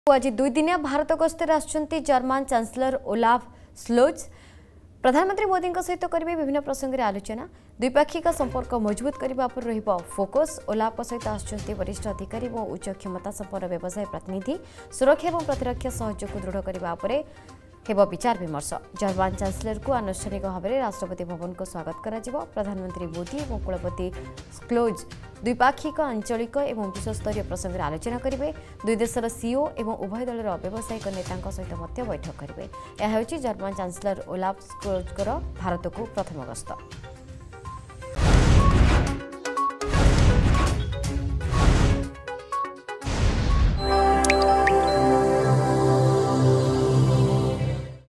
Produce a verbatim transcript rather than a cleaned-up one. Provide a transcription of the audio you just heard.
आज दुई दिनिया भारत गस्तर आसुच्चंती जर्मन चांसलर ओलाफ स्लोज। प्रधानमंत्री मोदी सहित करेंगे विभिन्न प्रसंग में आलोचना। द्विपाक्षिक संपर्क मजबूत करने पर रहिबो फोकस। ओलाफ सहित आसुच्चंती वरिष्ठ अधिकारी और उच्च क्षमता संपन्न व्यवसाय प्रतिनिधि। सुरक्षा और प्रतिरक्षा सहयोग को दृढ़ करने हेबो विचार विमर्श। जर्मन चांसलर को आनुष्ठानिक भाव में राष्ट्रपति भवन को स्वागत करा जिवो। प्रधानमंत्री मोदी और कुलपति स्लोज द्विपाक्षिक आंचलिक और विश्वस्तरीय प्रसंग में आलोचना करेंगे। दुई देशर सीओ और उभय दलर व्यावसायिक नेता सहित बैठक करेंगे। यह जर्मन चांसलर ओलाफ स्लोजर भारत को प्रथम गस्त।